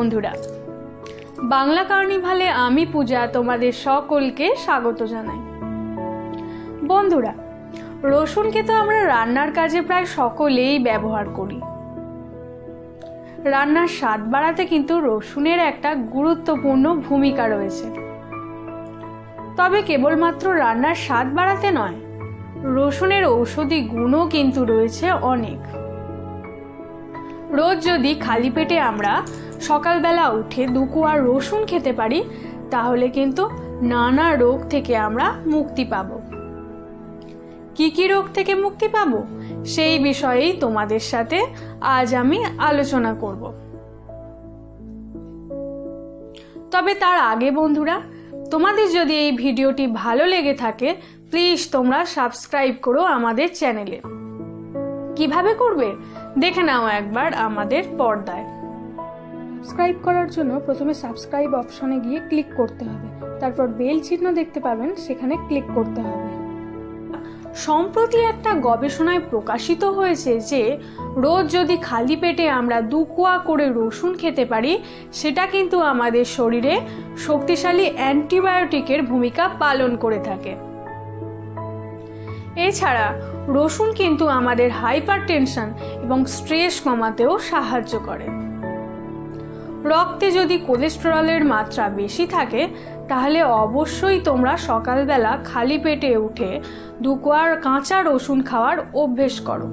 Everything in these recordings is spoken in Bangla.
বন্ধুরা, বাংলা কার্নিভালে আমি পূজা তোমাদের সকলকে স্বাগত জানাই। বন্ধুরা, রসুনকে তো আমরা রান্নার কাজে প্রায় সকলেই ব্যবহার করি। রান্নার স্বাদ বাড়াতে কিন্তু রসুনের একটা গুরুত্বপূর্ণ ভূমিকা রয়েছে। তবে কেবলমাত্র রান্নার স্বাদ বাড়াতে নয়, রসুনের ঔষধি গুণও কিন্তু রয়েছে অনেক। রোজ যদি খালি পেটে আমরা সকালবেলা উঠে 2 কোয়া রসুন খেতে পারি, তাহলে কিন্তু নানা রোগ থেকে আমরা মুক্তি পাব। কি কি রোগ থেকে মুক্তি পাব, সেই বিষয়েই তোমাদের সাথে আজ আমি আলোচনা করব। তবে তার আগে বন্ধুরা, তোমাদের যদি এই ভিডিওটি ভালো লেগে থাকে, প্লিজ তোমরা সাবস্ক্রাইব করো আমাদের চ্যানেলে। কিভাবে করবে দেখে নাও একবার আমাদের পর্দায়। সাবস্ক্রাইব করার জন্য প্রথমে সাবস্ক্রাইব অপশনে গিয়ে ক্লিক করতে হবে, তারপর বেল চিহ্ন দেখতে পাবেন, সেখানে ক্লিক করতে হবে। সম্প্রতি একটা গবেষণায় প্রকাশিত হয়েছে যে রোজ যদি খালি পেটে আমরা 2 কোয়া করে রসুন খেতে পারি, সেটা কিন্তু আমাদের শরীরে শক্তিশালী অ্যান্টিবায়োটিকের ভূমিকা পালন করে থাকে। এছাড়া রসুন কিন্তু আমাদের হাইপারটেনশন এবং স্ট্রেস কমাতেও সাহায্য করে। রক্তে যদি কোলেস্টেরলের মাত্রা বেশি থাকে, তাহলে অবশ্যই তোমরা সকালবেলা খালি পেটে উঠে 2 কোয়া কাঁচা রসুন খাওয়ার অভ্যেস করো।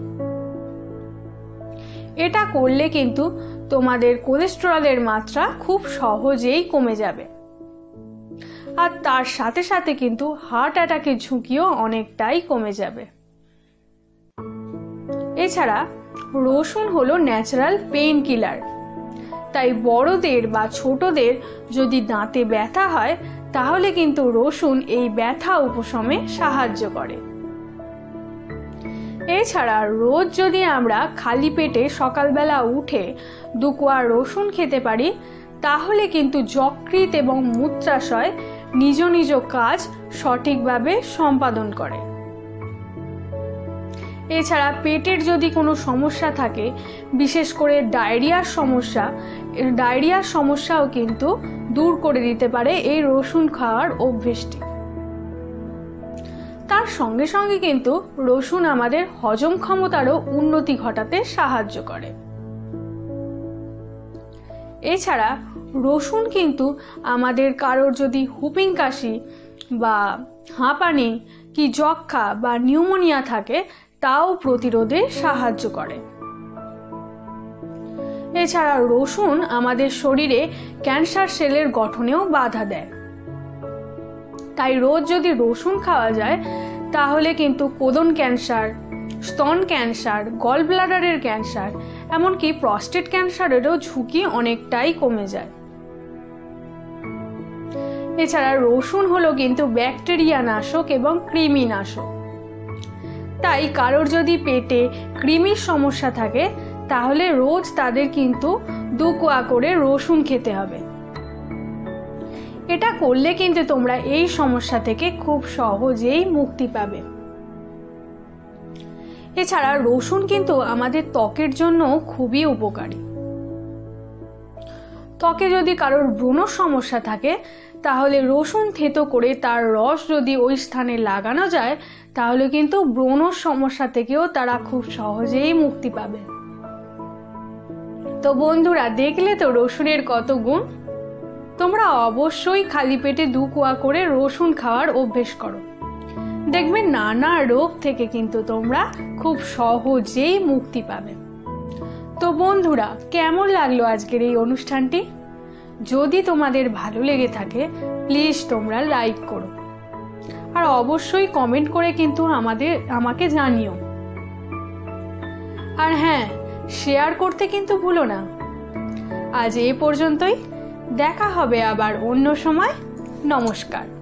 এটা করলে কিন্তু তোমাদের কোলেস্টেরলের মাত্রা খুব সহজেই কমে যাবে, আর তার সাথে সাথে কিন্তু হার্ট অ্যাটাকের ঝুঁকিও অনেকটাই কমে যাবে। এছাড়া রসুন হলো ন্যাচারাল পেইন কিলার, তাই বড়দের বা ছোটদের যদি দাঁতে ব্যথা হয়, তাহলে কিন্তু রসুন এই ব্যথা উপশমে সাহায্য করে। এছাড়া রোজ যদি আমরা খালি পেটে সকালবেলা উঠে 2 কোয়া রসুন খেতে পারি, তাহলে কিন্তু যকৃৎ এবং মূত্রাশয় নিজ নিজ কাজ সঠিকভাবে সম্পাদন করে। এছাড়া পেটের যদি কোনো সমস্যা থাকে, বিশেষ করে ডায়রিয়ার সমস্যাও কিন্তু দূর করে দিতে পারে এই রসুন খাওয়ার অভ্যেসটি। তার সঙ্গে সঙ্গে কিন্তু রসুন আমাদের হজম ক্ষমতারও উন্নতি ঘটাতে সাহায্য করে। এছাড়া রসুন কিন্তু আমাদের কারোর যদি হুপিং কাশি বা হাঁপানি কি যক্ষা বা নিউমোনিয়া থাকে, তাও প্রতিরোধে সাহায্য করে। এছাড়া রসুন আমাদের শরীরে ক্যান্সার সেলের গঠনেও বাধা দেয়। তাই রোজ যদি রসুন খাওয়া যায়, তাহলে কিন্তু কোলন ক্যান্সার, স্তন ক্যান্সার, গল ব্লাডারের ক্যান্সার, এমনকি প্রস্টেট ক্যান্সারেরও ঝুঁকি অনেকটাই কমে যায়। এছাড়া রসুন হলো কিন্তু ব্যাকটেরিয়া নাশক এবং কৃমি নাশক। তাই কারোর যদি পেটে কৃমির সমস্যা থাকে, তাহলে রোজ তাদের কিন্তু 2 কোয়া করে রসুন খেতে হবে। এটা করলে কিন্তু তোমরা এই সমস্যা থেকে খুব সহজেই মুক্তি পাবে। এছাড়া রসুন কিন্তু আমাদের ত্বকের জন্য খুবই উপকারী। ত্বকে যদি কারোর ব্রণর সমস্যা থাকে, তাহলে রসুন থেতো করে তার রস যদি ওই স্থানে লাগানো যায়, তাহলে কিন্তু ব্রণর সমস্যা থেকেও তারা খুব সহজেই মুক্তি পাবে। তো বন্ধুরা, দেখলে তো রসুনের কত গুণ। তোমরা অবশ্যই খালি পেটে 2 কোয়া করে রসুন খাওয়ার অভ্যেস করো, দেখবে নানা রোগ থেকে কিন্তু তোমরা খুব সহজেই মুক্তি পাবে। তো বন্ধুরা, কেমন লাগলো আজকের এই অনুষ্ঠানটি? যদি তোমাদের ভালো লেগে থাকে, প্লিজ তোমরা লাইক করো, আর অবশ্যই কমেন্ট করে কিন্তু আমাকে জানিও। আর হ্যাঁ, শেয়ার করতে কিন্তু ভুলো না। আজ এ পর্যন্তই, দেখা হবে আবার অন্য সময়। নমস্কার।